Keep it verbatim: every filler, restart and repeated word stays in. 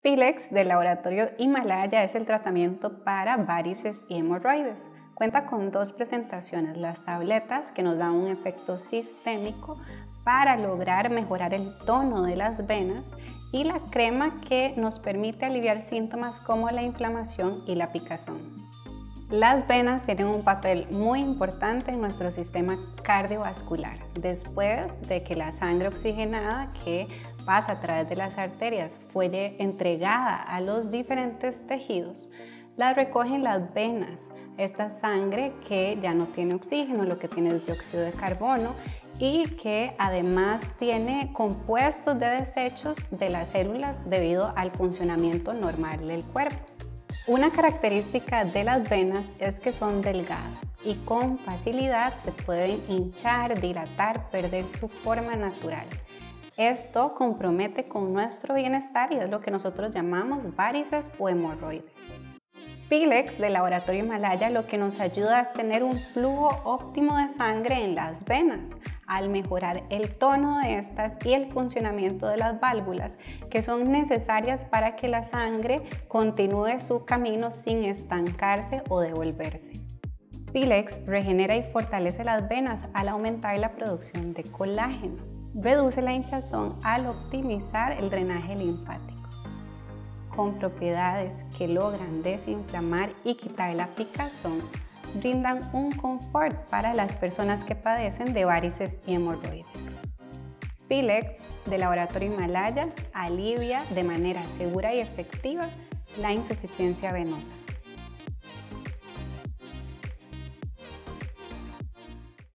Pilex del laboratorio Himalaya es el tratamiento para varices y hemorroides. Cuenta con dos presentaciones, las tabletas que nos dan un efecto sistémico para lograr mejorar el tono de las venas y la crema que nos permite aliviar síntomas como la inflamación y la picazón. Las venas tienen un papel muy importante en nuestro sistema cardiovascular. Después de que la sangre oxigenada que pasa a través de las arterias fue entregada a los diferentes tejidos, la recogen las venas, esta sangre que ya no tiene oxígeno, lo que tiene es dióxido de carbono y que además tiene compuestos de desechos de las células debido al funcionamiento normal del cuerpo. Una característica de las venas es que son delgadas y con facilidad se pueden hinchar, dilatar, perder su forma natural. Esto compromete con nuestro bienestar y es lo que nosotros llamamos varices o hemorroides. Pilex del laboratorio Himalaya lo que nos ayuda es tener un flujo óptimo de sangre en las venas, al mejorar el tono de estas y el funcionamiento de las válvulas que son necesarias para que la sangre continúe su camino sin estancarse o devolverse. Pilex regenera y fortalece las venas al aumentar la producción de colágeno, reduce la hinchazón al optimizar el drenaje linfático, con propiedades que logran desinflamar y quitar la picazón, brindan un confort para las personas que padecen de varices y hemorroides. Pilex del laboratorio Himalaya alivia de manera segura y efectiva la insuficiencia venosa.